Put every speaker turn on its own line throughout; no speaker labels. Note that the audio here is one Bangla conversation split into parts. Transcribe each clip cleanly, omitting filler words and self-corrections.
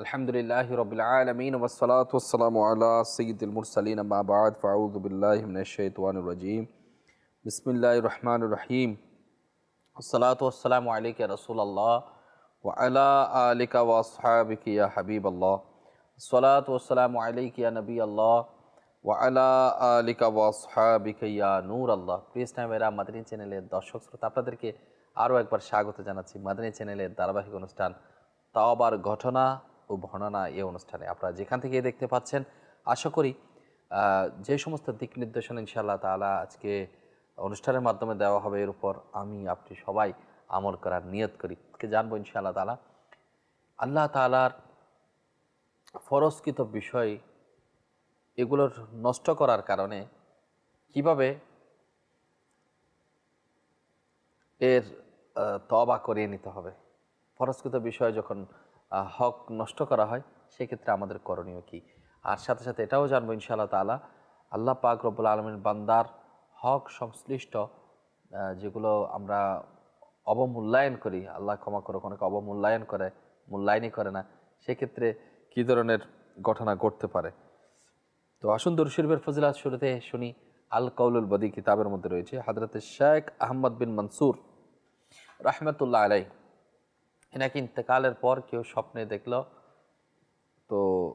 আলহামদুলিল্লাহি রাব্বিল আলামিন ওয়াসসালাতু ওয়াসসালামু আলা সাইয়্যিদিল মুরসালিন আম্মা বা'দ ফাআউযু বিল্লাহি মিনাশ শাইতানির রাজীম বিসমিল্লাহির রহমানির রহিম আসসালাতু ওয়াসসালামু আলাইকা ইয়া রাসূলুল্লাহ ওয়া আলা আলিকা ওয়া আসহাবিকা ইয়া হাবিবাল্লাহ আসসালাতু ওয়াসসালামু আলাইকা ইয়া নবিয়াল্লাহ ওয়া আলা আলিকা ওয়া আসহাবিকা ইয়া নূরাল্লাহ। প্রিয় ইসলামী ভাইরা, মাদানী চ্যানেলের দর্শক শ্রোতা, আপনাদেরকে আরও একবার স্বাগত জানাচ্ছি মাদানী চ্যানেলের ধারাবাহিক অনুষ্ঠান তাওবার ঘটনা ও বর্ণনা এই অনুষ্ঠানে। আপনারা যেখান থেকে দেখতে পাচ্ছেন, আশা করি যে সমস্ত দিক নির্দেশনা ইনশাআল্লাহ তাআলা আজকে অনুষ্ঠানের মাধ্যমে দেওয়া হবে, এর উপর আমি আপনি সবাই আমল করার নিয়ত করি। জানবো ইনশাআল্লাহ তাআলা আল্লাহ তাআলার ফরজকৃত বিষয় এগুলোর নষ্ট করার কারণে কিভাবে এর তওবা করিয়ে নিতে হবে। ফরজকৃত বিষয় যখন হক নষ্ট করা হয় সেক্ষেত্রে আমাদের করণীয় কী, আর সাথে সাথে এটাও জানবো ইনশাআল্লাহ তাআলা আল্লাহ পাক রব্বুল আলামিন বান্দার হক সংশ্লিষ্ট যেগুলো আমরা অবমূল্যায়ন করি, আল্লাহ ক্ষমা করে, অনেকে অবমূল্যায়ন করে, মূল্যায়নই করে না, সেক্ষেত্রে কী ধরনের ঘটনা ঘটতে পারে। তো আসুন দরুদ শরীফের ফজিলত শুরুতে শুনি। আল কাউলুল বদী কিতাবের মধ্যে রয়েছে হযরত শেখ আহমদ বিন মনসুর রাহমাতুল্লাহ আলাইহি, এনাকে ইন্তেকালের পর কেউ স্বপ্নে দেখল, তো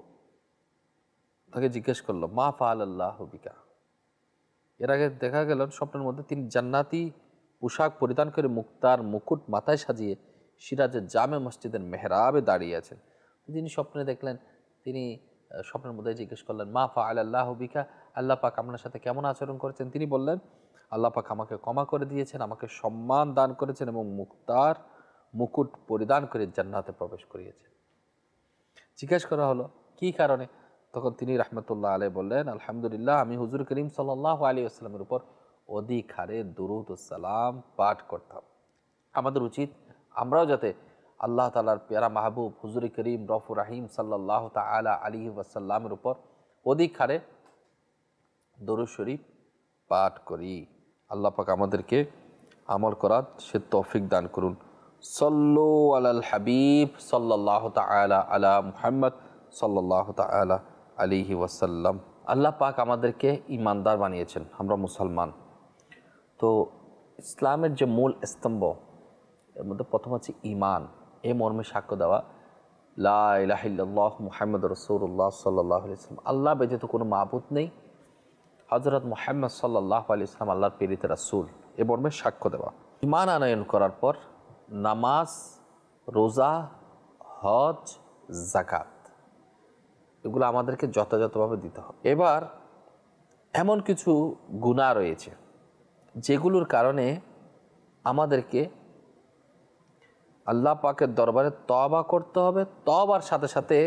তাকে জিজ্ঞেস করলো মা ফাআলাল্লাহু বিকা। এর আগে দেখা গেল স্বপ্নের মধ্যে তিনি জান্নাতি পোশাক পরিধান করে মুক্তার মুকুট মাথায় সাজিয়ে সিরাজের জামে মসজিদের মেহরাবে দাঁড়িয়ে আছেন। যিনি স্বপ্নে দেখলেন তিনি স্বপ্নের মধ্যে জিজ্ঞেস করলেন মা ফাআলাল্লাহু বিকা, আল্লাহ পাক আপনার সাথে কেমন আচরণ করেছেন? তিনি বললেন আল্লাহ পাক আমাকে ক্ষমা করে দিয়েছেন, আমাকে সম্মান দান করেছেন এবং মুক্তার মুকুট পরিধান করে জান্নাতে প্রবেশ করিয়েছেন। জিজ্ঞেস করা হলো কী কারণে? তখন তিনি রাহমাতুল্লাহ আলাইহি বললেন আলহামদুলিল্লাহ, আমি হুজুর করিম সাল্লাল্লাহু আলাইহি ওয়াসাল্লামের উপর অধিক হারে দুরূদ ও সালাম পাঠ করতাম। আমাদের উচিত আমরাও যাতে আল্লাহ তাআলার প্যারা মাহবুব হুজুর করিম রফুর রাহিম সাল্লাল্লাহু তাআলা আলাইহি ওয়াসাল্লামের উপর অধিক হারে দরুদ শরীফ পাঠ করি। আল্লাহ পাক আমাদেরকে আমল করার সে তৌফিক দান করুন। সল্লু আলাল হাবিব সাল্লাল্লাহু তাআলা আলা মুহাম্মদ সাল্লাল্লাহু তাআলা আলাইহি ওয়াসাল্লাম। আল্লাহ পাক আমাদেরকে ঈমানদার বানিয়েছেন, আমরা মুসলমান। তো ইসলামের যে মূল স্তম্ভ, এর মধ্যে প্রথম হচ্ছে ঈমান। এই মর্মে সাক্ষ্য দেওয়া লা ইলাহা ইল্লাল্লাহ মুহাম্মাদুর রাসূলুল্লাহ সাল্লাল্লাহু আলাইহি ওয়াসাল্লাম, আল্লাহ ব্যতীত কোনো মাবুদ নেই, হযরত মুহাম্মদ সাল্লাল্লাহু আলাইহি ওয়াসাল্লাম আল্লাহর প্রেরিত রাসূল, এ মর্মে সাক্ষ্য দেওয়া। ঈমান আনয়ন করার পর নামাজ, রোজা, হজ, যাকাত এগুলো আমাদেরকে যথাযথভাবে দিতে হবে। এবার এমন কিছু গুনাহ রয়েছে যেগুলোর কারণে আমাদেরকে আল্লাহ পাকের দরবারে তওবা করতে হবে। তওবার সাথে সাথে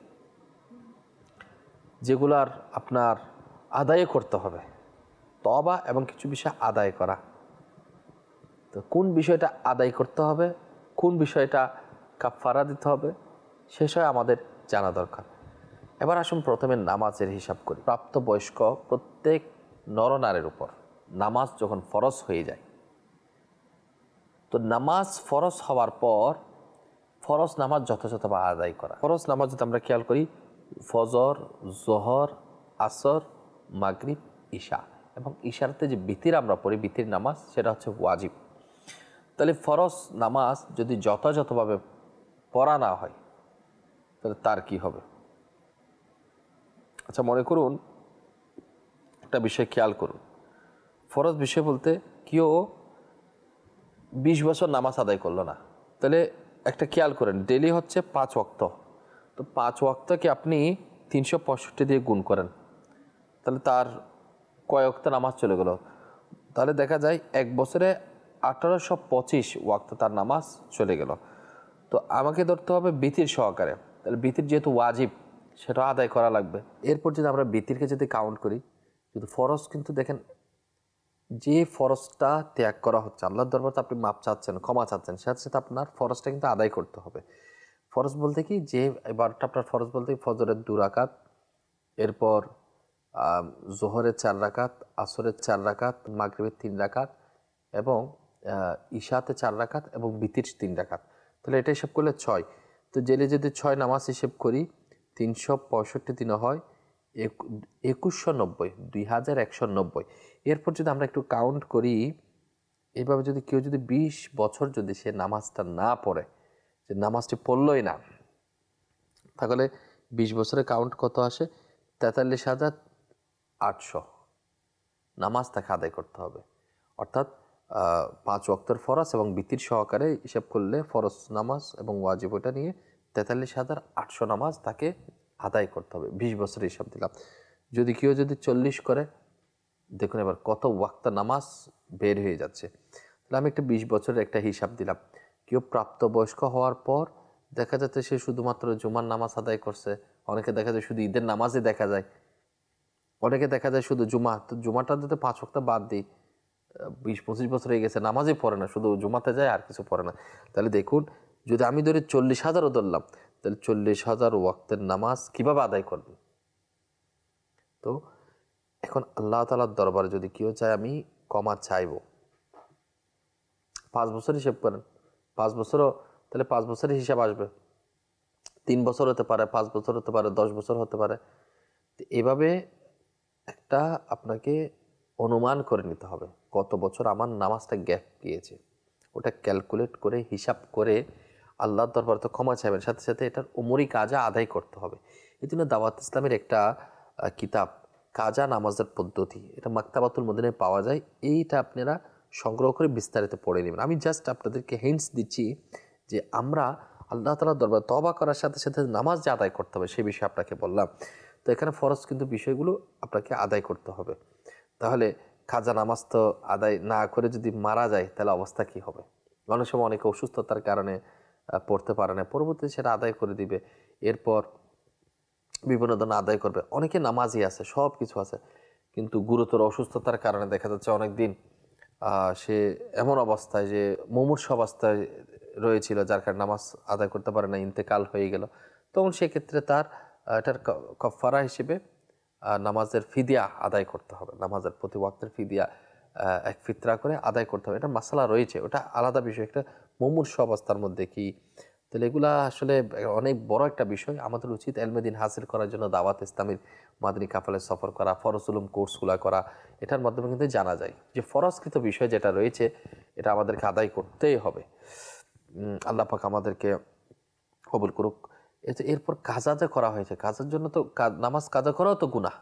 যেগুলার আপনার আদায় করতে হবে, তওবা এবং কিছু বিষয় আদায় করা। তো কোন বিষয়টা আদায় করতে হবে, কোন বিষয়টা কাফারা দিতে হবে, সে বিষয়ে আমাদের জানা দরকার। এবার আসুন প্রথমে নামাজের হিসাব করি। প্রাপ্তবয়স্ক প্রত্যেক নরনারীর উপর নামাজ যখন ফরজ হয়ে যায়, তো নামাজ ফরজ হওয়ার পর ফরজ নামাজ যথাযথভাবে আদায় করা। ফরজ নামাজ যদি আমরা খেয়াল করি, ফজর, জোহর, আসর, মাগরিব, ইশা, এবং ইশারাতে যে বিতির আমরা পড়ি, বিতির নামাজ, সেটা হচ্ছে ওয়াজিব। তাহলে ফরজ নামাজ যদি যথাযথভাবে পড়া না হয় তাহলে তার কি হবে? আচ্ছা, মনে করুন একটা বিষয় খেয়াল করুন। ফরজ বিষয় বলতে কেউ 20 বছর নামাজ আদায় করলো না, তাহলে একটা খেয়াল করেন, ডেলি হচ্ছে 5 ওয়াক্ত, তো 5 ওয়াক্তকে আপনি 365 দিয়ে গুণ করেন, তাহলে তার কয় ওয়াক্ত নামাজ চলে গেল? তাহলে দেখা যায় 1 বছরে 1825 ওয়াক্ত তার নামাজ চলে গেল। তো আমাকে ধরতে হবে বিতির সহকারে, তাহলে বিতির যেহেতু ওয়াজিব সেটা আদায় করা লাগবে। এরপর যদি আমরা বিতিরকে যদি কাউন্ট করি, কিন্তু ফরজ কিন্তু দেখেন, যে ফরজটা ত্যাগ করা হচ্ছে, আল্লাহর দরবারে আপনি মাপ চাচ্ছেন, ক্ষমা চাচ্ছেন, সাথে সাথে আপনার ফরজটা কিন্তু আদায় করতে হবে। ফরজ বলতে কি, যে এবারটা আপনার ফরজ বলতে ফজরের 2 রাকাত, এরপর জোহরের 4 রাকাত, আসরের 4 রাকাত, মাগরিবের 3 রাকাত, এবং ইশাতে 4 রাকাত এবং বিতির 3 রাকাত। তাহলে এটা হিসাব করলে 6। তো জেলে যদি 6 নামাজ হিসেব করি 365 দিনে হয় 2190, 2190। এরপর যদি আমরা একটু কাউন্ট করি, এইভাবে যদি কেউ যদি 20 বছর যদি সে নামাজটা না পড়ে, যে নামাজটি পড়লই না, তাহলে 20 বছরে কাউন্ট কত আসে? 43,800 নামাজ তাকে আদায় করতে হবে। অর্থাৎ 5 ওয়াক্তের ফরজ এবং বিতির সহকারে হিসাব করলে ফরজ নামাজ এবং ওয়াজিব ওটা নিয়ে 43,800 নামাজ তাকে আদায় করতে হবে। 20 বছরের হিসাব দিলাম। যদি কেউ যদি 40 করে, দেখুন এবার কত ওয়াক্ত নামাজ বের হয়ে যাচ্ছে। তাহলে আমি একটা 20 বছরের একটা হিসাব দিলাম। কেউ প্রাপ্তবয়স্ক হওয়ার পর দেখা যাচ্ছে সে শুধুমাত্র জুমার নামাজ আদায় করছে, অনেকে দেখা যায় শুধু ঈদের নামাজে দেখা যায়, অনেকে দেখা যায় শুধু জুমা। তো জুমাটা যদি 5 ওয়াক্ত বাদ দিই, 20-25 বছর হয়ে গেছে, নামাজই পড়ে না, শুধু জুমাতে যায় আর কিছু পড়ে না। তাহলে দেখুন, যদি আমি ধরি 40,000ও ধরলাম, তাহলে 40,000 ওয়াক্তের নামাজ কিভাবে আদায় করবে? তো এখন আল্লাহ তাআলার দরবারে যদি কেউ চায় আমি ক্ষমা চাইবো, 5 বছর হিসেব করেন, 5 বছরও, তাহলে 5 বছরের হিসাব আসবে। 3 বছর হতে পারে, 5 বছর হতে পারে, 10 বছর হতে পারে। তো এভাবে একটা আপনাকে অনুমান করে নিতে হবে কত বছর আমার নামাজটা গ্যাপ গিয়েছে, ওটা ক্যালকুলেট করে হিসাব করে আল্লাহর দরবারে তো ক্ষমা চাইবেন, সাথে সাথে এটার উমরি কাজা আদায় করতে হবে। এই জন্য দাওয়াত ইসলামের একটা কিতাব কাজা নামাজের পদ্ধতি, এটা মাকতাবাতুল মদিনায় পাওয়া যায়। এইটা আপনারা সংগ্রহ করে বিস্তারিত পড়ে নেবেন। আমি জাস্ট আপনাদেরকে হিন্টস দিচ্ছি যে আমরা আল্লাহ তাআলার দরবারে তওবা করার সাথে সাথে নামাজ যে আদায় করতে হবে সে বিষয়ে আপনাকে বললাম। তো এখানে ফরজ কিন্তু বিষয়গুলো আপনাকে আদায় করতে হবে। তাহলে খাজা নামাজ তো আদায় না করে যদি মারা যায় তাহলে অবস্থা কি হবে? অনেক সময় অনেকে অসুস্থতার কারণে পড়তে পারে না, পরবর্তীতে সেটা আদায় করে দিবে, এরপর বিভিন্ন ধরনের আদায় করবে। অনেকে নামাজই আছে, সব কিছু আছে, কিন্তু গুরুতর অসুস্থতার কারণে দেখা যাচ্ছে অনেক দিন সে এমন অবস্থায় যে মুমূর্ষ অবস্থায় রয়েছিল, যার কারণে নামাজ আদায় করতে পারে না, ইন্তেকাল হয়ে গেল। তখন সেক্ষেত্রে তার এটার কফারা হিসেবে নামাজের ফিদিয়া আদায় করতে হবে। নামাজের প্রতি ওয়াক্তের ফিদিয়া এক ফিতরা করে আদায় করতে হবে। এটা মাসালা রয়েছে, ওটা আলাদা বিষয়। একটা মুমূর্ষ অবস্থার মধ্যে কি, তাহলে এগুলা আসলে অনেক বড় একটা বিষয়। আমাদের উচিত এলমে দ্বীন হাসিল করার জন্য দাওয়াত ইসলামীর মাদানী কাফেলায় সফর করা, ফরজ উলুম কোর্সগুলো করা। এটার মাধ্যমে কিন্তু জানা যায় যে ফরজকৃত বিষয় যেটা রয়েছে এটা আমাদেরকে আদায় করতেই হবে। আল্লাহ পাক আমাদেরকে কবুল করুক। এরপর কাজা যে করা হয়েছে, কাজার জন্য তো নামাজ কাজা করাও তো গুনাহ।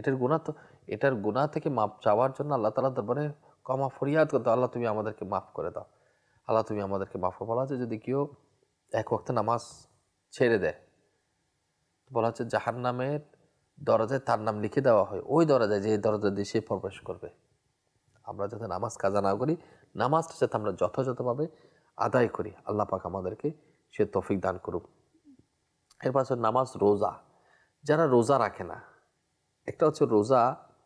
এটার গুনাহ থেকে মাপ চাওয়ার জন্য আল্লাহ তাআলার দরবারে ক্ষমা ফরিয়াদ করতে, আল্লাহ তুমি আমাদেরকে মাফ করে দাও, আল্লাহ তুমি আমাদেরকে মাফ করে। বলা হচ্ছে যদি কেউ এক ওয়াক্তে নামাজ ছেড়ে দেয়, বলা হচ্ছে জাহান্নামের দরজায় তার নাম লিখে দেওয়া হয়, ওই দরজায় যে দরজা দিয়ে সে প্রবেশ করবে। আমরা যাতে নামাজ কাজা না করি, নামাজটা যাতে আমরা যথাযথভাবে আদায় করি, আল্লাহ পাক আমাদেরকে সে তৌফিক দান করুক। এরপর হচ্ছে নামাজ, রোজা। যারা রোজা রাখে না, একটা হচ্ছে রোজা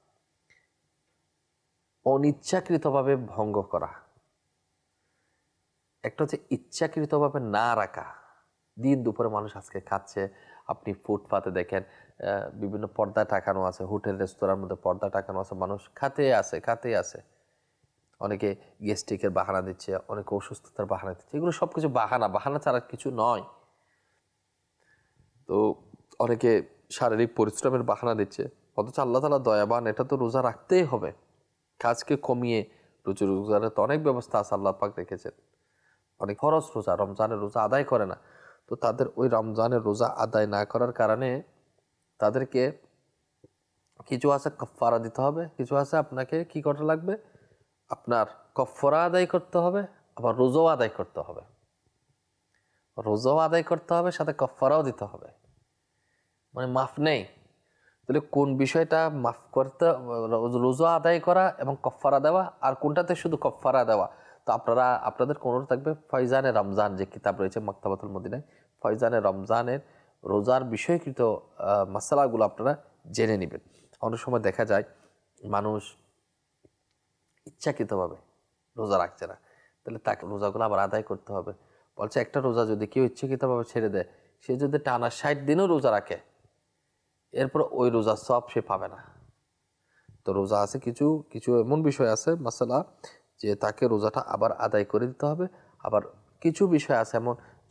অনিচ্ছাকৃতভাবে ভঙ্গ করা, একটা হচ্ছে ইচ্ছাকৃতভাবে না রাখা। দিন দুপুরে মানুষ আজকে খাচ্ছে, আপনি ফুটপাতে দেখেন বিভিন্ন পর্দা টাকানো আছে, হোটেল রেস্তোরাঁর মধ্যে পর্দা টাকানো আছে, মানুষ খাতে আছে। অনেকে গ্যাস্ট্রিকের বাহানা দিচ্ছে, অনেকে অসুস্থতার বাহানা দিচ্ছে। এগুলো সব কিছু বাহানা ছাড়া কিছু নয়। তো অনেকে শারীরিক পরিশ্রমের বাহানা দিচ্ছে, অথচ আল্লাহ তাআলা দয়াবান, এটা তো রোজা রাখতেই হবে। কাজকে কমিয়ে রোজার তো অনেক ব্যবস্থা আছে, আল্লাহ পাক রেখেছেন। অনেক ফরজ রোজা, রমজানের রোজা আদায় করে না, তো তাদের ওই রমজানের রোজা আদায় না করার কারণে তাদেরকে কিছু আছে কাফারা দিতে হবে, কিছু আছে আপনাকে কি করা লাগবে, আপনার কফারা আদায় করতে হবে, আবার রোজাও আদায় করতে হবে। রোজাও আদায় করতে হবে, সাথে কফারাও দিতে হবে, মানে মাফ নেই। তাহলে কোন বিষয়টা মাফ করতে, রোজা আদায় করা এবং কফারা দেওয়া, আর কোনটাতে শুধু কফারা দেওয়া? তো আপনাদের কোনোটা থাকবে ফয়জানে রমজান, যে কিতাব রয়েছে মাকতাবাতুল মদিনায়, ফয়জানে রমজানের রোজার বিষয়কৃত মাসালাগুলো আপনারা জেনে নেবেন। অনেক সময় দেখা যায় মানুষ ইচ্ছাকৃতভাবে রোজা রাখছে না, তাহলে তাকে রোজাগুলো আবার আদায় করতে হবে। বলছে একটা রোজা যদি কেউ ইচ্ছাকৃতভাবে ছেড়ে দেয়, সে যদি টানা 60 দিনও রোজা রাখে, এরপর ওই রোজার সওয়াব সে পাবে না। তো রোজা আছে কিছু কিছু এমন বিষয় আছে মাসালা, যে তাকে রোজাটা আবার আদায় করে দিতে হবে। আবার কিছু বিষয় আছে এমন,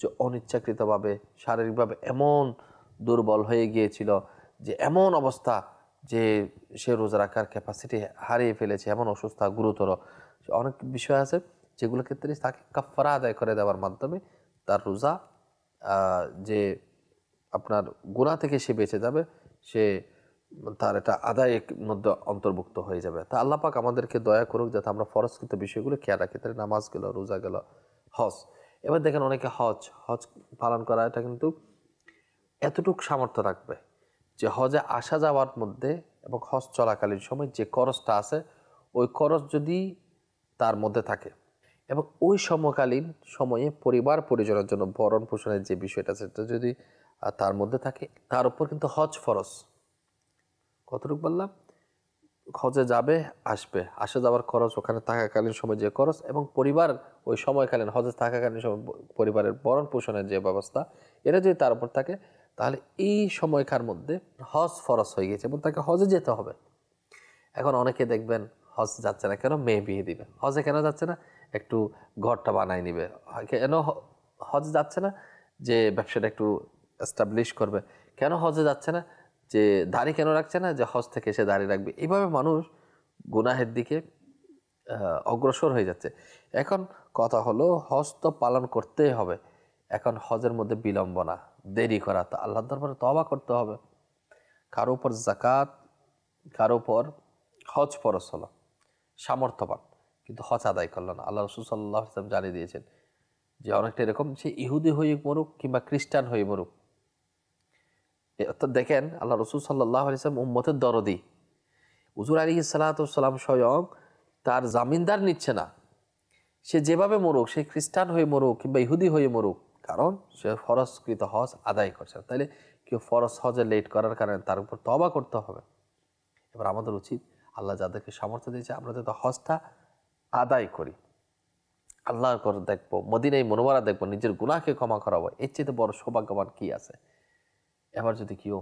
যে অনিচ্ছাকৃতভাবে শারীরিকভাবে এমন দুর্বল হয়ে গিয়েছিল, যে এমন অবস্থা যে সে রোজা রাখার ক্যাপাসিটি হারিয়ে ফেলেছে, এমন অসুস্থ গুরুতর অনেক বিষয় আছে যেগুলোর ক্ষেত্রে তাকে কাফারা আদায় করে দেওয়ার মাধ্যমে তার রোজা যে আপনার গুনাহ থেকে সে বেঁচে যাবে, সে তার এটা আদায়ের মধ্যে অন্তর্ভুক্ত হয়ে যাবে। তা আল্লাহ পাক আমাদেরকে দয়া করুক যাতে আমরা ফরজকৃত বিষয়গুলো খেয়াল রাখি, তাহলে নামাজ গেল, রোজা গেল, হজ। এবার দেখেন অনেকে হজ পালন করা, এটা কিন্তু এতটুক সামর্থ্য রাখবে যে হজে আসা যাওয়ার মধ্যে এবং হজ চলাকালীন সময় যে খরচটা আছে ওই খরচ যদি তার মধ্যে থাকে এবং ওই সমকালীন সময়ে পরিবার পরিজনের জন্য ভরণ পোষণের যে বিষয়টা সেটা যদি তার মধ্যে থাকে, তার উপর কিন্তু হজ ফরজ। কতটুকু বললাম? হজে যাবে, আসবে, আসা যাওয়ার খরচ, ওখানে থাকাকালীন সময় যে খরচ এবং পরিবার ওই সময়কালীন হজে থাকাকালীন সময় পরিবারের ভরণ পোষণের যে ব্যবস্থা, এটা যদি তার উপর থাকে তাহলে এই সময়কার মধ্যে হজ ফরজ হয়ে গেছে এবং তাকে হজে যেতে হবে। এখন অনেকে দেখবেন হজ যাচ্ছে না কেন? মেয়ে বিয়ে দিবে। হজে কেন যাচ্ছে না? একটু ঘরটা বানায় নিবে। কেন হজ যাচ্ছে না? যে ব্যবসাটা একটু এস্টাবলিশ করবে। কেন হজে যাচ্ছে না? যে দাড়ি কেন রাখছে না? যে হজ থেকে এসে দাড়ি রাখবে। এইভাবে মানুষ গুনাহের দিকে অগ্রসর হয়ে যাচ্ছে। এখন কথা হলো, হজ তো পালন করতেই হবে। এখন হজের মধ্যে বিলম্ব না, দেরি করা, তো আল্লাহর দরবারে তওবা করতে হবে। কারো উপর যাকাত, কারো উপর হজ ফরজ হলো, সামর্থ্যবান কিন্তু হজ আদায় করলো না। আল্লাহ রাসূল সাল্লাল্লাহু আলাইহি ওয়াসাল্লাম জানিয়ে দিয়েছেন যে অনেকটা এরকম, সে ইহুদি হয়ে মরুক কিংবা খ্রিস্টান হয়ে মরুক। অর্থাৎ দেখেন আল্লাহ রাসূল সাল্লাল্লাহু আলাইহি ওয়াসাল্লাম উম্মতের দরদি। হুজুর আলাইহিস সালাতু ওয়াস সালাম স্বয়ং তার জামিনদার নিচ্ছে না, সে যেভাবে মরুক, সে খ্রিস্টান হয়ে মরুক কিংবা ইহুদি হয়ে মরুক, কারণ সে ফরজকৃত হজ আদায় করছে। তাইলে কেউ ফরজ হজে লেট করার কারণে তার উপর তওবা করতে হবে। এবার আমাদের উচিত আল্লাহ যাদেরকে সামর্থ্য দিয়েছে আমরা যাতে হজটা আদায় করি, আল্লাহর করে দেখবো, মদিনায় মুনওয়ারা দেখবো, নিজের গুনাহকে ক্ষমা করাবো, এর চেয়ে বড় সৌভাগ্যবান কি আছে? এবার যদি কেউ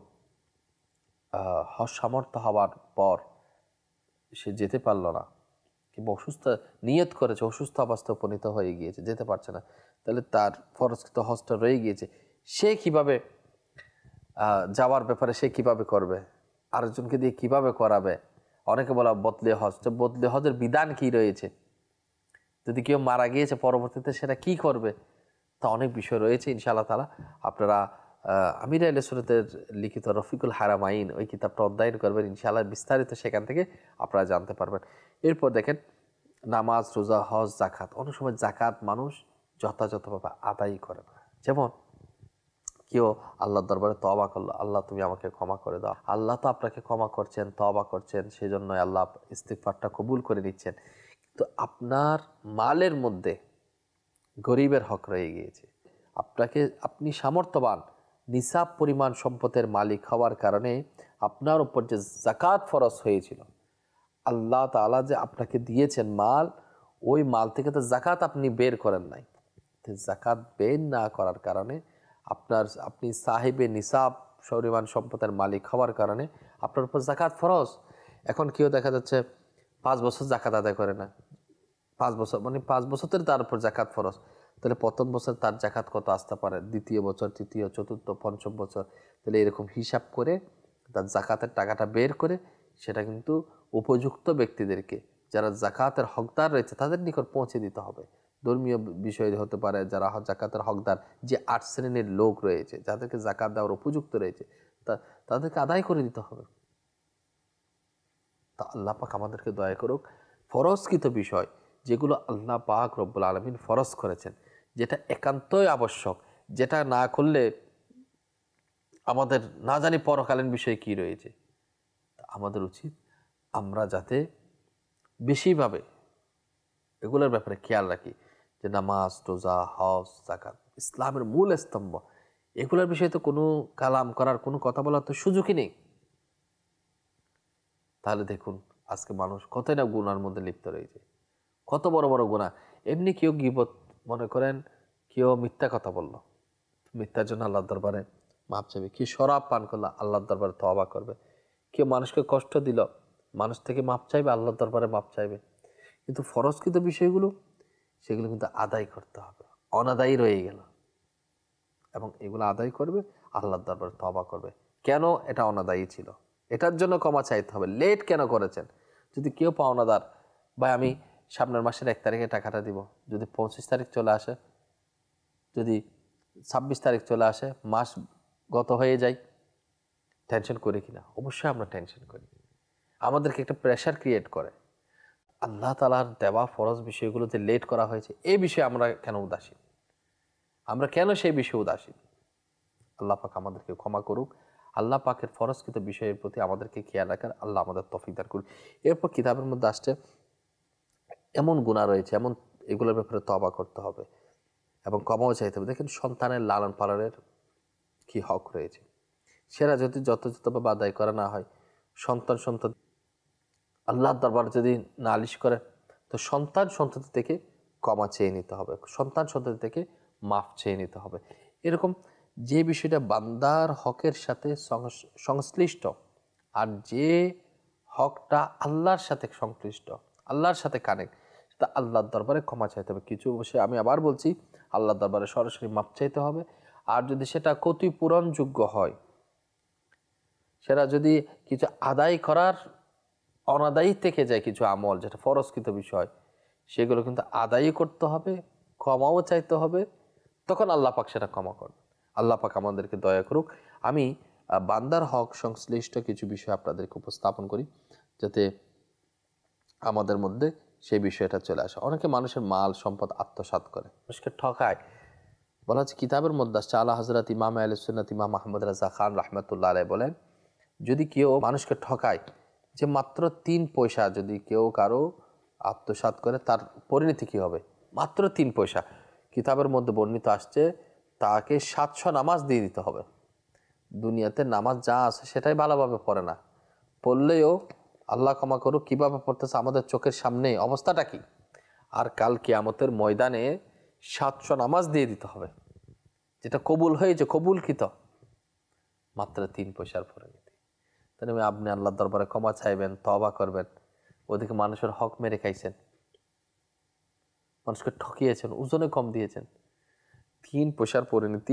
হজ সামর্থ্য হওয়ার পর সে যেতে পারলো না কিংবা অসুস্থ, নিয়ত করেছে, অসুস্থ অবস্থায় উপনীত হয়ে গিয়েছে, যেতে পারছে না, তাহলে তার ফরজকৃত হজটা রয়ে গিয়েছে, সে কিভাবে যাওয়ার ব্যাপারে সে কিভাবে করবে? আরেকজনকে দিয়ে কিভাবে করাবে? অনেকে বলা বদলে হজ, তো বদলে হজের বিধান কি রয়েছে? যদি কেউ মারা গিয়েছে পরবর্তীতে সেটা কি করবে? তা অনেক বিষয় রয়েছে। ইনশাআল্লাহ তাআলা আপনারা আমির আহলে সুন্নাতের লিখিত রফিকুল হারামাইন ওই কিতাবটা অধ্যয়ন করবেন, ইনশাআল্লাহ বিস্তারিত সেখান থেকে আপনারা জানতে পারবেন। এরপর দেখেন নামাজ, রোজা, হজ, যাকাত। অনেক সময় যাকাত মানুষ যথাযথভাবে আদায় করে না। যেমন কেউ আল্লাহর দরবারে তওবা করলো, আল্লাহ তুমি আমাকে ক্ষমা করে দাও, আল্লাহ তো আপনাকে ক্ষমা করছেন, তওবা করছেন, সেজন্যই আল্লাহ ইস্তিগফারটা কবুল করে নিচ্ছেন। তো আপনার মালের মধ্যে গরিবের হক রয়ে গিয়েছে। আপনি সামর্থ্যবান, নিসাব পরিমাণ সম্পদের মালিক হওয়ার কারণে আপনার উপর যে যাকাত ফরজ হয়েছিল, আল্লাহ তাআলা যে আপনাকে দিয়েছেন মাল, ওই মাল থেকে তো যাকাত আপনি বের করেন নাই। যাকাত বের না করার কারণে আপনি সাহেবে নিসাব পরিমাণ সম্পদের মালিক হওয়ার কারণে আপনার উপর যাকাত ফরজ। এখন কেউ দেখা যাচ্ছে 5 বছর যাকাত আদায় করে না, 5 বছর মানে 5 বছরের তার উপর যাকাত ফরজ, তাহলে প্রথম বছর তার যাকাত কত আসতে পারে, দ্বিতীয় বছর, তৃতীয়, চতুর্থ, পঞ্চম বছর, তাহলে এরকম হিসাব করে তার যাকাতের টাকাটা বের করে সেটা কিন্তু উপযুক্ত ব্যক্তিদেরকে, যারা যাকাতের হকদার রয়েছে তাদের নিকট পৌঁছে দিতে হবে। ধর্মীয় বিষয় হতে পারে, যারা যাকাতের হকদার, যে 8 শ্রেণীর লোক রয়েছে যাদেরকে যাকাত দেওয়ার উপযুক্ত রয়েছে, তাদেরকে আদায় করে দিতে হবে। তা আল্লাহ পাক আমাদেরকে দয়া করুক, ফরজকৃত বিষয় যেগুলো আল্লাহ পাক রব্বুল আলামিন ফরজ করেছেন, যেটা একান্তই আবশ্যক, যেটা না করলে আমাদের না জানি পরকালীন বিষয় কি রয়েছে, আমাদের উচিত আমরা যাতে বেশিভাবে এগুলোর ব্যাপারে খেয়াল রাখি, যে নামাজ, রোজা, হজ, যাকাত ইসলামের মূল স্তম্ভ, এগুলোর বিষয়ে তো কোনো কালাম করার, কোনো কথা বলার তো সুযোগই নেই। তাহলে দেখুন আজকে মানুষ কতই না গুনার মধ্যে লিপ্ত রয়েছে, কত বড় বড় গুনাহ। এমনি কেউ গীবত, মনে করেন কেউ মিথ্যা কথা বলল, মিথ্যার জন্য আল্লাহর দরবারে মাপ চাইবে। কেউ শরাব পান করলো, আল্লাহর দরবারে তওবা করবে। কেউ মানুষকে কষ্ট দিল, মানুষ থেকে মাপ চাইবে, আল্লাহর দরবারে মাপ চাইবে। কিন্তু ফরজকৃত বিষয়গুলো সেগুলো কিন্তু আদায় করতে হবে, অনাদায়ী রয়ে গেল। এবং এগুলো আদায় করবে, আল্লাহর দরবারে তওবা করবে। কেন এটা অনাদায়ী ছিল, এটার জন্য ক্ষমা চাইতে হবে। লেট কেন করেছেন? যদি কেউ পাওনাদার, ভাই আমি সামনের মাসের 1 তারিখে টাকাটা দিব, যদি 25 তারিখ চলে আসে, যদি 26 তারিখ চলে আসে, মাস গত হয়ে যায়, টেনশন করি কিনা? অবশ্যই আমরা টেনশন করি। আমাদেরকে একটা প্রেশার ক্রিয়েট করে। আল্লাহ তাআলার দেওয়া ফরজ বিষয়গুলো যে লেট করা হয়েছে, এই বিষয়ে আমরা কেন উদাসীন? আমরা কেন সেই বিষয়ে উদাসীন? আল্লাহ পাক আমাদেরকে ক্ষমা করুক। আল্লাহ পাকের ফরজকৃত বিষয়ের প্রতি আমাদেরকে খেয়াল রাখার আল্লাহ আমাদের তৌফিক দান করুক। এরপর কিতাবের মধ্যে আসছে এমন গুনাহ রয়েছে, এমন এগুলোর ব্যাপারে তওবা করতে হবে এবং ক্ষমাও চাইতে হবে। দেখেন সন্তানের লালন পালনের কি হক রয়েছে, সেটা যদি যথাযথভাবে আদায় করা না হয়, সন্তান আল্লাহর দরবারে যদি নালিশ করে, তো সন্তান থেকে ক্ষমা চেয়ে নিতে হবে, সন্তান থেকে মাফ চেয়ে নিতে হবে। এরকম যে বিষয়টা বান্দার হকের সাথে সংশ্লিষ্ট, আর যে হকটা আল্লাহর সাথে সংশ্লিষ্ট, আল্লাহর সাথে কানেক্ট, সেটা আল্লাহর দরবারে ক্ষমা চাইতে হবে। কিছু বিষয় আমি আবার বলছি, আল্লাহর দরবারে সরাসরি মাফ চাইতে হবে। আর যদি সেটা ক্ষতিপূরণযোগ্য হয়, সেটা যদি কিছু আদায় করার অনাদায়ী থেকে যায়, কিছু আমল যেটা ফরজকৃত বিষয়, সেগুলো কিন্তু আদায়ই করতে হবে, ক্ষমাও চাইতে হবে, তখন আল্লাহ পাক সেটা ক্ষমা করবে। আল্লাহ পাক আমাদেরকে দয়া করুক। আমি বান্দার হক সংশ্লিষ্ট কিছু বিষয় আপনাদেরকে উপস্থাপন করি, যাতে আমাদের মধ্যে সেই বিষয়টা চলে আসে। অনেকে মানুষের মাল সম্পদ আত্মসাৎ করে, মানুষকে ঠকায়। বলা হচ্ছে কিতাবের মধ্যে আসছে, আলা হযরত ইমাম আহলে সুন্নাত ইমাম আহমদ রাজা খান রাহমাতুল্লাহ আলাইহি বলেন, যদি কেউ মানুষকে ঠকায়, যে মাত্র 3 পয়সা যদি কেউ কারো আত্মসাৎ করে, তার পরিণতি কী হবে? মাত্র 3 পয়সা। কিতাবের মধ্যে বর্ণিত আসছে, তাকে 700 নামাজ দিয়ে দিতে হবে। দুনিয়াতে নামাজ যা আছে সেটাই ভালোভাবে পড়ে না, পড়লেও আল্লাহ ক্ষমা করুক কীভাবে পড়তেছে আমাদের চোখের সামনে, অবস্থাটা কি? আর কাল কিয়ামতের ময়দানে 700 নামাজ দিয়ে দিতে হবে, যেটা কবুল হয়েছে, কবুলকৃত, মাত্র 3 পয়সার পরিণতি। তাহলে আপনি আল্লাহর দরবারে ক্ষমা চাইবেন, তওবা করবেন, ওদিকে মানুষের হক মেরে খাইছেন, মানুষকে ঠকিয়েছেন, ওজনে কম দিয়েছেন, 3 পয়সার পরিণতি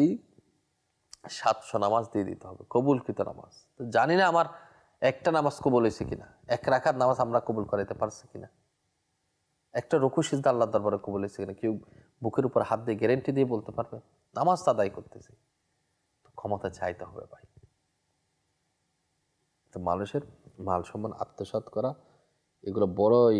700 নামাজ দিয়ে দিতে হবে, কবুলকৃত নামাজ। তো জানি না আমার একটা নামাজ কবুল হয়েছে কিনা, 1 রাকাত নামাজ আমরা কবুল করাইতে পারছি কিনা, একটা রুকু সিজদা আল্লাহর দরবারে কবুল হয়েছে কিনা, কেউ বুকের উপর হাত দিয়ে গ্যারেন্টি দিয়ে বলতে পারবে? নামাজ আদায় করতেছি, তো ক্ষমতা চাইতে হবে ভাই। তো মানুষের মাল সম্মান আত্মসাৎ করা, এগুলো বড়ই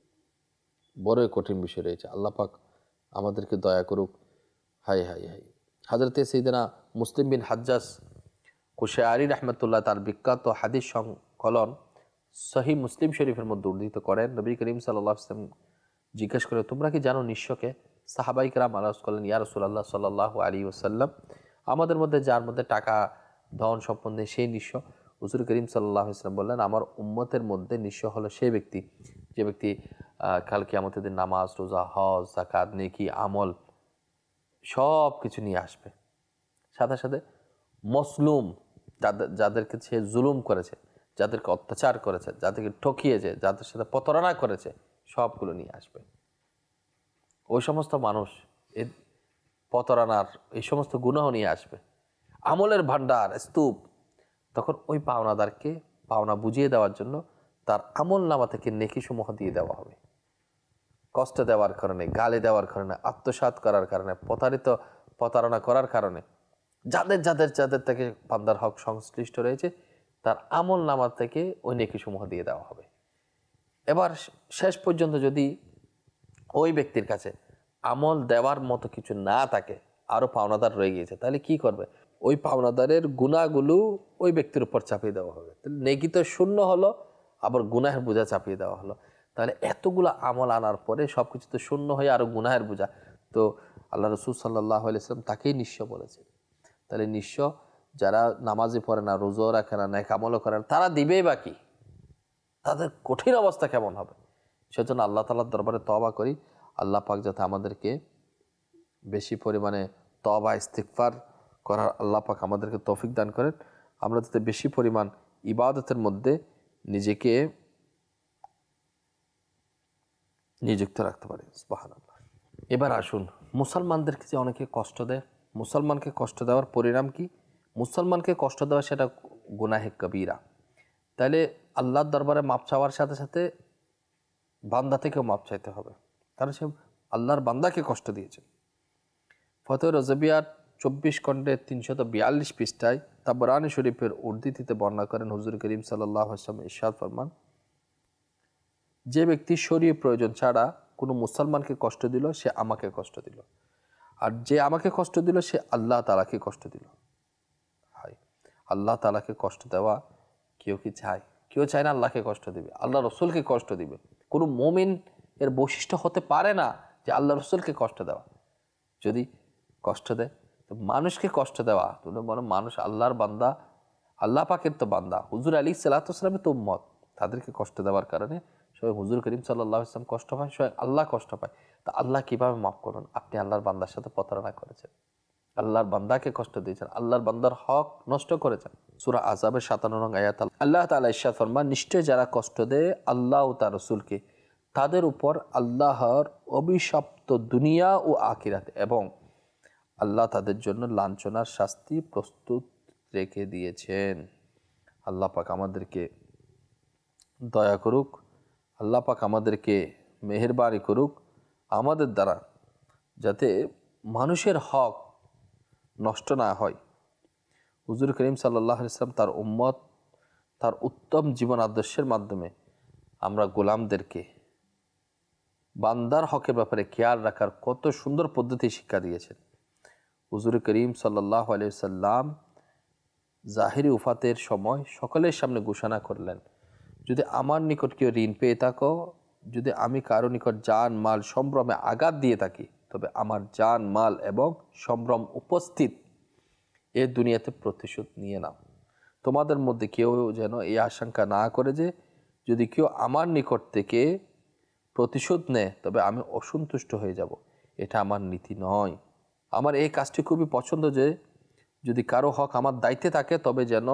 কঠিন বিষয় রয়েছে। আল্লাহ পাক আমাদেরকে দয়া করুক। হাই হাই হাই হযরতে সাইয়েদনা মুসলিম বিন হাজ্জাজ কুশায়রি রাহমাতুল্লাহ তার বিখ্যাত হাদিস সংকলন সহিহ মুসলিম শরীফের মধ্যে উদ্ধৃত করেন, নবী করিম সাল্লাল্লাহু আলাইহি ওয়াসাল্লাম জিজ্ঞেস করে, তোমরা কি জানো নিঃস্বকে? সাহাবায়ে কেরাম আরজ করলেন, ইয়া রাসূলুল্লাহ সাল্লাল্লাহু আলাইহি ওয়াসাল্লাম, আমাদের মধ্যে যার মধ্যে টাকা ধন সম্পদ নেই সেই নিঃস্ব। হুজুর করিম সাল্লাল্লাহু আলাইহি ওয়াসাল্লাম বললেন, আমার উম্মতের মধ্যে নিঃস্ব হলো সেই ব্যক্তি, যে ব্যক্তি কাল কিয়ামতের দিন নামাজ, রোজা, হজ, যাকাত, নেকি, আমল সব কিছু নিয়ে আসবে। সাথে সাথে মসলুম, যাদেরকে সে জুলুম করেছে, যাদেরকে অত্যাচার করেছে, যাদেরকে ঠকিয়েছে, যাদের সাথে প্রতারণা করেছে, সবগুলো নিয়ে আসবে। ওই সমস্ত মানুষ এই প্রতারণার এই সমস্ত গুনাহ নিয়ে আসবে, আমলের ভান্ডার, স্তূপ। তখন ওই পাওনাদারকে পাওনা বুঝিয়ে দেওয়ার জন্য তার আমল নামা থেকে নেকিসমূহ দিয়ে দেওয়া হবে। কষ্ট দেওয়ার কারণে, গালি দেওয়ার কারণে, আত্মসাৎ করার কারণে, প্রতারণা করার কারণে, যাদের থেকে বান্দার হক সংশ্লিষ্ট রয়েছে, তার আমল নামা থেকে ওই নেকিসমূহ দিয়ে দেওয়া হবে। এবার শেষ পর্যন্ত যদি ওই ব্যক্তির কাছে আমল দেওয়ার মতো কিছু না থাকে, আরও পাওনাদার রয়ে গিয়েছে, তাহলে কি করবে? ওই পাওনাদারের গুনাহগুলো ওই ব্যক্তির উপর চাপিয়ে দেওয়া হবে। তাহলে নেকি তো শূন্য হলো, আবার গুনাহের বোঝা চাপিয়ে দেওয়া হলো। তাহলে এতগুলো আমল আনার পরে সব কিছু তো শূন্য হয়ে আরও গুনাহের বোঝা। তো আল্লাহ রসুল সাল্লাল্লাহু আলাইহি ওয়াসাল্লাম তাকেই নিঃস্ব বলেছে। তাহলে নিঃস্ব যারা নামাজই পড়ে না, রোজাও রাখে না, নেক আমলও করে না, তারা দিবেই বাকি, তাদের কঠিন অবস্থা কেমন হবে? সেজন্য আল্লাহ তাআলার দরবারে তওবা করি, আল্লাহ পাক যাতে আমাদেরকে বেশি পরিমাণে তওবা ইস্তিগফার করার আল্লাহ পাক আমাদেরকে তৌফিক দান করেন। আমরা যাতে বেশি পরিমাণ ইবাদতের মধ্যে নিজেকে নিযুক্ত রাখতে পারি। সুবহানাল্লাহ। এবার আসুন, মুসলমানদেরকে যে অনেকে কষ্ট দেয়, মুসলমানকে কষ্ট দেওয়ার পরিণাম কি? মুসলমানকে কষ্ট দেওয়া সেটা গুনাহে কবিরা। তাইলে আল্লাহর দরবারে মাপ চাওয়ার সাথে সাথে বান্দা থেকেও মাপ চাইতে হবে, কারণ সে আল্লাহর বান্দাকে কষ্ট দিয়েছে। ফতহ রজবিয়ার 24 খণ্ডের 342 পৃষ্ঠায় তাবরানী শরীফের উদ্ধৃতিতে বর্ণনা করেন হুজুর করিম সাল্লাল্লাহু আলাইহি ওয়াসাল্লাম ইরশাদ ফরমান, যে ব্যক্তি শরীয়ত প্রয়োজন ছাড়া কোনো মুসলমানকে কষ্ট দিল সে আমাকে কষ্ট দিল, আর যে আমাকে কষ্ট দিল সে আল্লাহ তাআলাকে কষ্ট দিল। হায়, আল্লাহ তাআলাকে কষ্ট দেওয়া কেউ কি চায়? কেউ চায় না আল্লাহকে কষ্ট দিবে, আল্লাহ রসুলকে কষ্ট দিবে। কোনো মুমিন এর বৈশিষ্ট্য হতে পারে না যে আল্লাহ রসুলকে কষ্ট দেওয়া। যদি কষ্ট দেয় তো মানুষকে কষ্ট দেওয়া, তুমি বলো মানুষ আল্লাহর বান্দা, আল্লাহ পাকের তো বান্দা, হুজুর আলী সাল্লাল্লাহু আলাইহি ওয়াসাল্লামের তো উম্মত, তাদেরকে কষ্ট দেওয়ার কারণে স্বয়ং হুজুর করিম সাল্লাল্লাহু আলাইহি ওয়াসাল্লাম কষ্ট পায়, স্বয়ং আল্লাহ কষ্ট পায়। তা আল্লাহ কিভাবে মাফ করুন? আপনি আল্লাহর বান্দার সাথে প্রতারণা করেছেন, আল্লাহর বান্দাকে কষ্ট দিয়েছেন, আল্লাহর বান্দার হক নষ্ট করেছেন। সূরা আযাবের 57 নং আয়াত আল্লাহ তাআলা ইরশাদ ফরমান, নিশ্চয় যারা কষ্ট দেয় আল্লাহ ও তার রাসূলকে তাদের উপর আল্লাহর অভিশপ্ত দুনিয়া ও আখিরাত, এবং আল্লাহ তাদের জন্য লাঞ্ছনার শাস্তি প্রস্তুত রেখে দিয়েছেন। আল্লাহ পাক আমাদেরকে দয়া করুক, আল্লাহ পাক আমাদেরকে মেহেরবানি করুক আমাদের দ্বারা, যাতে মানুষের হক নষ্ট না হয়। হুজুর করিম সাল্লাল্লাহু আলাইহি ওয়াসাল্লাম তার উম্মত তার উত্তম জীবন আদর্শের মাধ্যমে আমরা গোলামদেরকে বান্দার হকের ব্যাপারে খেয়াল রাখার কত সুন্দর পদ্ধতি শিক্ষা দিয়েছেন। হুজুর করিম সাল্লাল্লাহু আলাইহি ওয়াসাল্লাম জাহিরি উফাতের সময় সকলের সামনে ঘোষণা করলেন, যদি আমার নিকট কেউ ঋণ পেয়ে থাকো, যদি আমি কারো নিকট জান মাল সম্ভ্রমে আঘাত দিয়ে থাকি, তবে আমার জান মাল এবং সম্ভ্রম উপস্থিত এ দুনিয়াতে প্রতিশোধ নিয়ে নাও। তোমাদের মধ্যে কেউ যেন এই আশঙ্কা না করে যে যদি কেউ আমার নিকট থেকে প্রতিশোধ নেয় তবে আমি অসন্তুষ্ট হয়ে যাব। এটা আমার নীতি নয়। আমার এই কাজটি খুবই পছন্দ যে যদি কারো হক আমার দায়িত্বে থাকে তবে যেন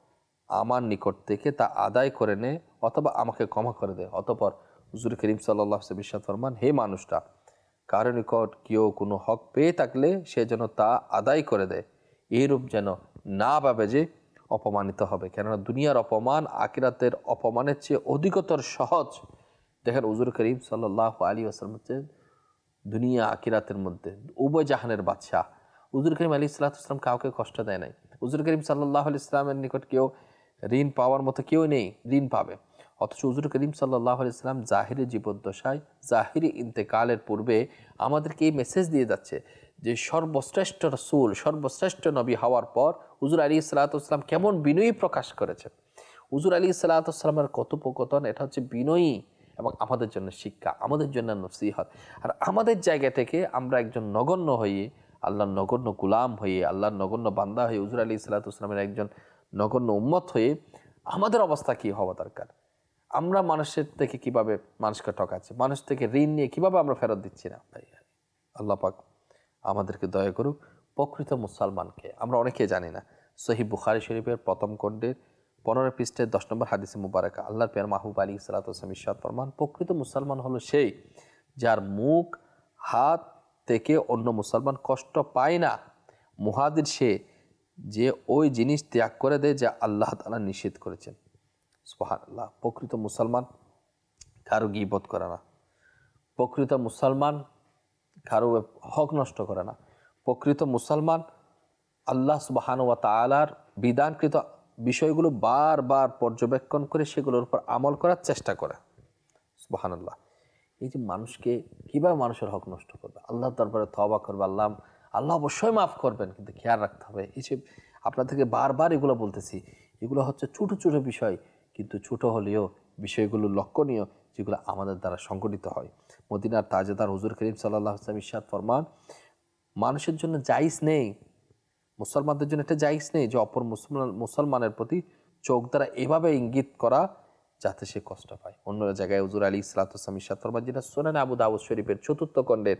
আমার নিকট থেকে তা আদায় করে নেয় অথবা আমাকে ক্ষমা করে দেয়। অতঃপর হুজুর করিম সাল্লাল্লাহু আলাইহি ওয়াসাল্লাম ইরশাদ ফরমান, হে মানুষটা, কারো নিকট কেউ কোনো হক পেয়ে থাকলে সে যেন তা আদায় করে দেয়, এইরূপ যেন না ভাবে যে অপমানিত হবে, কেননা দুনিয়ার অপমান আখিরাতের অপমানের চেয়ে অধিকতর সহজ। দেখেন হুজুর করিম সাল্লাল্লাহু আলাইহি ওয়াসাল্লাম হচ্ছে দুনিয়া আখিরাতের মধ্যে উভয় জাহানের বাদশাহ। হুজুর করিম আলাইহিস সালাতু ওয়াস সালাম কাউকে কষ্ট দেয় নাই। হুজুর করিম সাল্লাল্লাহু আলাইহি ওয়াসাল্লামের নিকট কেউ ঋণ পাওয়ার মতো কেউ নেই, ঋণ পাবে। অথচ হুজুর করিম সাল্লাল্লাহু আলাইহি ওয়াসাল্লাম জাহিরি জীবদ্দশায়, জাহিরি ইন্তেকালের পূর্বে আমাদেরকে এই মেসেজ দিয়ে যাচ্ছে যে সর্বশ্রেষ্ঠ রাসূল, সর্বশ্রেষ্ঠ নবী হওয়ার পর হুজুর আলাইহিস সালাতু ওয়াস সালাম কেমন বিনয়ী প্রকাশ করেছে। হুজুর আলাইহিস সালাতু ওয়াস সালামের কথোপকথন এটা হচ্ছে বিনয়ী এবং আমাদের জন্য শিক্ষা, আমাদের জন্য নসিহত। আর আমাদের জায়গা থেকে আমরা একজন নগণ্য হয়ে, আল্লাহর নগণ্য গুলাম হয়ে, আল্লাহর নগণ্য বান্দা হয়ে, হুজুর আলাইহিস সালাতু ওয়াস সালামের একজন নগণ্য উম্মত হয়ে আমাদের অবস্থা কি হওয়া দরকার? আমরা মানুষের থেকে কিভাবে মানুষকে ঠকাচ্ছি, মানুষ থেকে ঋণ নিয়ে কিভাবে আমরা ফেরত দিচ্ছি না। ভাই, আল্লাহ পাক আমাদেরকে দয়া করুক। প্রকৃত মুসলমানকে আমরা অনেকে জানি না। সহিহ বুখারী শরীফের প্রথম খণ্ডের 15 পৃষ্ঠায় 10 নম্বর হাদিসে মুবারাকা আল্লাহর পেয়ার মাহবুব আলাইহিস সালাতু ওয়াস সালাম ইরশাদ ফরমান, প্রকৃত মুসলমান হলো সেই যার মুখ হাত থেকে অন্য মুসলমান কষ্ট পায় না। মুহাজির সে যে ওই জিনিস ত্যাগ করে দেয় যা আল্লাহ তাআলা নিষেধ করেছেন। সুবহানাল্লাহ। প্রকৃত মুসলমান কারো গীবত করে না, প্রকৃত মুসলমান কারো হক নষ্ট করে না, প্রকৃত মুসলমান আল্লাহ সুবহানাহু ওয়া তাআলার বিধানকৃত বিষয়গুলো বারবার পর্যবেক্ষণ করে সেগুলোর উপর আমল করার চেষ্টা করে। সুবহানাল্লাহ। এই যে মানুষকে কীভাবে মানুষের হক নষ্ট করবে, আল্লাহর দরবারে তওবা করবে, আল্লাহ অবশ্যই মাফ করবেন, কিন্তু খেয়াল রাখতে হবে। এই যে আপনাদেরকে বারবার এগুলো বলতেছি, এগুলো হচ্ছে ছোটো ছোটো বিষয়, কিন্তু ছোট হলেও বিষয়গুলো লক্ষণীয়, যেগুলো আমাদের দ্বারা সংগঠিত হয়। মদিনার তাজেদার হুজুর করিম সাল্লাল্লাহু আলাইহি ওয়াসাল্লাম ইরশাদ ফরমান, মানুষের জন্য জায়েজ নেই, মুসলমানদের জন্য এটা জায়েজ নেই যে অপর মুসলমানের প্রতি চোখ দ্বারা এভাবে ইঙ্গিত করা যাতে সে কষ্ট পায়। অন্য জায়গায় হুজুর আলাইহিস সালাতু ওয়াস সালাম ইরশাদ ফরমান, যেটা সুনানে আবু দাউদ শরীফের 4th খণ্ডের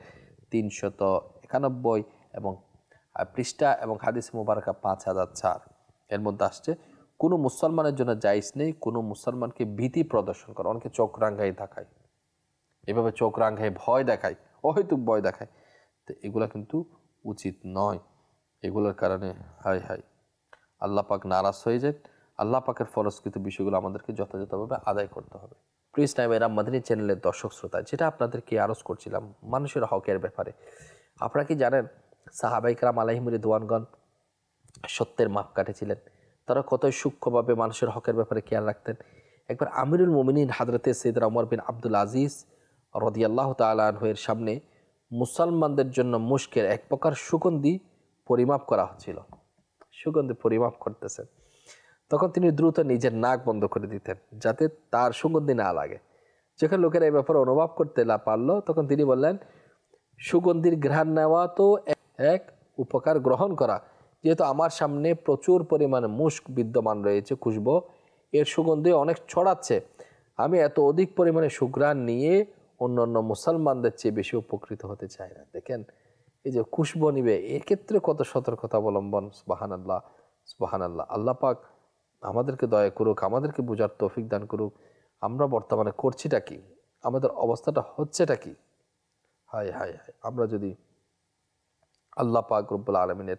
391 এবং পৃষ্ঠা এবং হাদিস মুবারাকা 5004 এর মধ্যে আসছে, কোনো মুসলমানের জন্য জায়েজ নেই কোনো মুসলমানকে ভীতি প্রদর্শন করা। অনেকে চোখ রাঙ্গাই দেখায়, এভাবে চোখ রাঙ্গায় ভয় দেখায়, অহেতুক ভয় দেখায়, তো এগুলা কিন্তু উচিত নয়। এগুলোর কারণে হাই হাই আল্লাহ পাক নারাজ হয়ে যায়। আল্লাহ পাকের ফরজকৃত বিষয়গুলো আমাদেরকে যথাযথভাবে আদায় করতে হবে। প্রিয় ইসলামেরা মাদানী চ্যানেলের দর্শক শ্রোতা, যেটা আপনাদেরকে আরজ করছিলাম মানুষের হকের ব্যাপারে, আপনারা কি জানেন সাহাবায়ে কেরাম আলাইহিম রিদওয়ানগণ সত্যের মাপকাঠি ছিলেন। তারা কতই সূক্ষ্মভাবে মানুষের হকের ব্যাপারে খেয়াল রাখতেন। একবার আমিরুল মুমিনিন হযরতে সাইয়েদনা ওমর বিন আব্দুল আজিজ রাদিয়াল্লাহু তাআলা আনহু-এর সামনে মুসলমানদের জন্য মুশকের এক প্রকার সুগন্ধি পরিমাপ করা হচ্ছিল। সুগন্ধি পরিমাপ করতেছেন, তখন তিনি দ্রুত নিজের নাক বন্ধ করে দিতেন যাতে তার সুগন্ধি না লাগে। যখন লোকেরা এই ব্যাপারে অনুভব করতে না পারলো, তখন তিনি বললেন, সুগন্ধির ঘ্রাণ নেওয়া তো এক উপকার গ্রহণ করা, যেহেতু আমার সামনে প্রচুর পরিমাণে মুস্ক বিদ্যমান রয়েছে, খুশবু এর সুগন্ধি অনেক ছড়াচ্ছে, আমি এত অধিক পরিমাণে সুঘ্রাণ নিয়ে অন্যান্য মুসলমানদের চেয়ে বেশি উপকৃত হতে চাই না। দেখেন এই যে খুশবু নিবে, এক্ষেত্রে কত সতর্কতা অবলম্বন। সুবহানাল্লাহ, সুবহানাল্লাহ। আল্লাহ পাক আমাদেরকে দয়া করুক, আমাদেরকে বোঝার তৌফিক দান করুক। আমরা বর্তমানে করছিটা কি, আমাদের অবস্থাটা হচ্ছেটা কি? হায় হায় হায়, আমরা যদি আল্লাহ পাক রব্বুল আলামিনের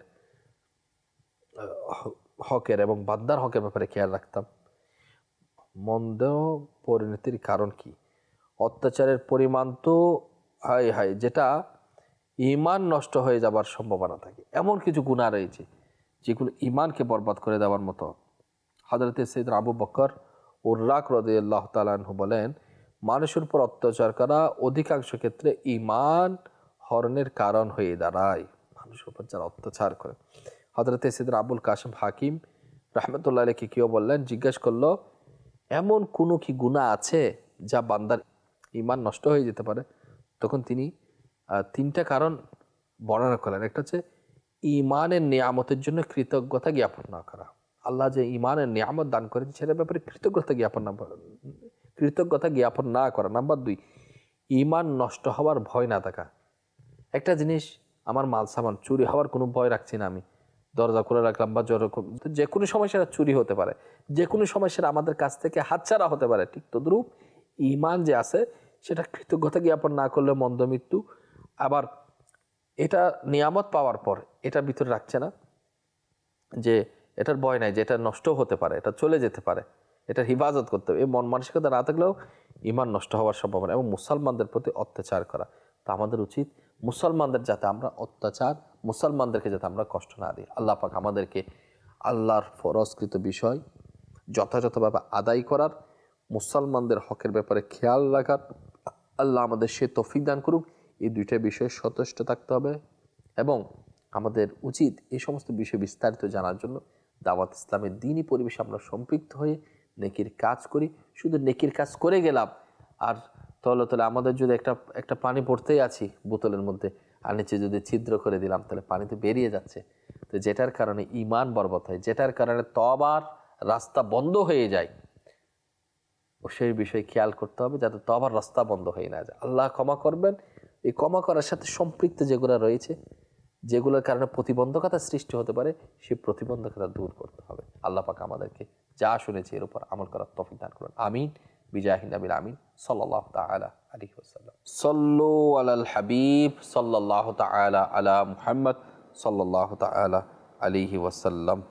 হকের এবং বান্দার হকের ব্যাপারে খেয়াল রাখতাম। মন্দ পরিণতির কারণ কি? অত্যাচারের পরিমাণ তো হায় হায়, যেটা ঈমান নষ্ট হয়ে যাবার সম্ভাবনা থাকে। এমন কিছু গুনাহ রয়েছে যেগুলো ঈমানকে বরবাদ করে দেওয়ার মতো। হযরতে সাইয়েদনা আবু বকর উররাক রাদিয়াল্লাহু তাআলা আনহু বলেন, মানুষের উপর অত্যাচার করা অধিকাংশ ক্ষেত্রে ঈমান হরণের কারণ হয়ে দাঁড়ায়। মানুষের উপর যারা অত্যাচার করে। হযরতে সাইয়েদনা আবুল কাসিম হাকিম রাহমাতুল্লাহ আলাইহি কেউ বললেন, জিজ্ঞেস করলো, এমন কোনো কি গুনাহ আছে যা বান্দার ঈমান নষ্ট হয়ে যেতে পারে? তখন তিনি তিনটা কারণ বর্ণনা করলেন। একটা হচ্ছে ঈমানের নিয়ামতের জন্য কৃতজ্ঞতা জ্ঞাপন না করা। আল্লাহ যে ঈমানের নিয়ামত দান করেছে সেটার ব্যাপারে কৃতজ্ঞতা জ্ঞাপন না করা। নাম্বার 2, ঈমান নষ্ট হওয়ার ভয় না থাকা। একটা জিনিস, আমার মাল সামান চুরি হওয়ার কোনো ভয় রাখছি না, আমি দরজা খুলে রাখলাম বা যেরকম, যে কোনো সময় সেটা চুরি হতে পারে, যে কোনো সময় সেটা আমাদের কাছ থেকে হাতছাড়া হতে পারে। ঠিক তদ্রূপ ঈমান যে আছে সেটা কৃতজ্ঞতা জ্ঞাপন না করলে মন্দ মৃত্যু। আবার এটা নিয়ামত পাওয়ার পর এটার ভিতরে রাখছে না, যে এটার ভয় নাই যে এটা নষ্ট হতে পারে, এটা চলে যেতে পারে, এটার হিফাজত করতে হবে। এই মন মানসিকতা না থাকলেও ঈমান নষ্ট হওয়ার সম্ভাবনা। এবং মুসলমানদের প্রতি অত্যাচার করা, তো আমাদের উচিত মুসলমানদের যাতে আমরা মুসলমানদেরকে যাতে আমরা কষ্ট না দিই। আল্লাহ পাক আমাদেরকে আল্লাহর ফরজকৃত বিষয় যথাযথভাবে আদায় করার, মুসলমানদের হকের ব্যাপারে খেয়াল রাখার আল্লাহ আমাদের সে তৌফিক দান করুক। এই দুইটা বিষয়ে সচেষ্ট থাকতে হবে এবং আমাদের উচিত এই সমস্ত বিষয় বিস্তারিত জানার জন্য দাওয়াত ইসলামের দ্বীনি পরিবেশে আমরা সম্পৃক্ত হয়ে নেকির কাজ করি। শুধু নেকির কাজ করে গেলাম আর তলে তলে আমাদের যদি একটা পানি পড়তেই আছি বোতলের মধ্যে, আর নিচে যদি ছিদ্র করে দিলাম, তাহলে পানি তো বেরিয়ে যাচ্ছে। তো যেটার কারণে ঈমান বরবাদ হয়, যেটার কারণে তওবার রাস্তা বন্ধ হয়ে যায়, ও সেই বিষয়ে খেয়াল করতে হবে যাতে তওবার রাস্তা বন্ধ হয়ে না যায়। আল্লাহ ক্ষমা করবেন। এই ক্ষমা করার সাথে সম্পৃক্ত যেগুলো রয়েছে, যেগুলোর কারণে প্রতিবন্ধকতা সৃষ্টি হতে পারে, সেই প্রতিবন্ধকতা দূর করতে হবে। আল্লাহ পাক আমাদেরকে যা শুনেছি এর উপর আমল করার তৌফিক দান করুন। আমিন বিজাহি নবিল আমিন সাল্লাল্লাহু তাআলা আলাইহি ওয়াসাল্লাম। সাল্লু আলাল হাবিব সাল্লাল্লাহু তাআলা আলা মুহাম্মদ সাল্লাল্লাহু তাআলা আলাইহি ওয়াসাল্লাম।